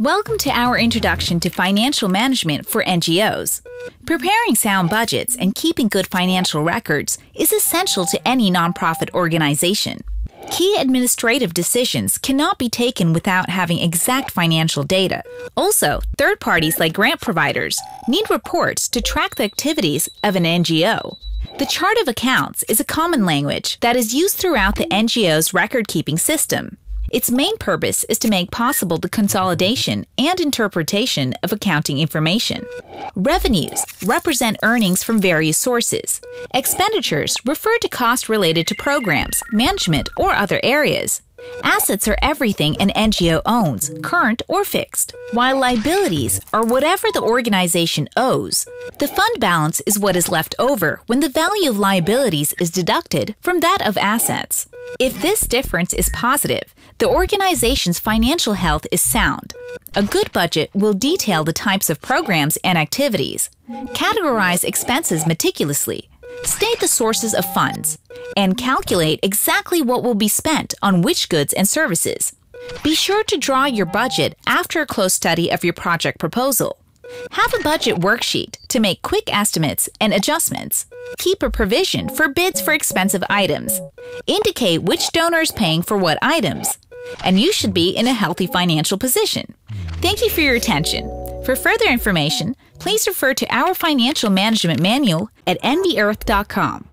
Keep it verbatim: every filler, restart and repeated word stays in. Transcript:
Welcome to our introduction to financial management for N G Os. Preparing sound budgets and keeping good financial records is essential to any nonprofit organization. Key administrative decisions cannot be taken without having exact financial data. Also, third parties like grant providers need reports to track the activities of an N G O. The chart of accounts is a common language that is used throughout the N G O's record-keeping system. Its main purpose is to make possible the consolidation and interpretation of accounting information. Revenues represent earnings from various sources. Expenditures refer to costs related to programs, management, or other areas. Assets are everything an N G O owns, current or fixed, while liabilities are whatever the organization owes. The fund balance is what is left over when the value of liabilities is deducted from that of assets. If this difference is positive, the organization's financial health is sound. A good budget will detail the types of programs and activities, categorize expenses meticulously, state the sources of funds, and calculate exactly what will be spent on which goods and services. Be sure to draw your budget after a close study of your project proposal. Have a budget worksheet to make quick estimates and adjustments. Keep a provision for bids for expensive items. Indicate which donor is paying for what items. And you should be in a healthy financial position. Thank you for your attention. For further information, please refer to our financial management manual at N V Earth dot com.